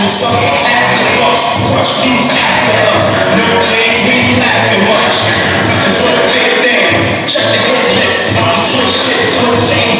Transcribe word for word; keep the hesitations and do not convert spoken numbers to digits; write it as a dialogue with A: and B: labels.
A: some after us. Crush juice after us. No James, we ain't laughing much. Nothing but big things. Check the hit list. I'm twist shit. Put James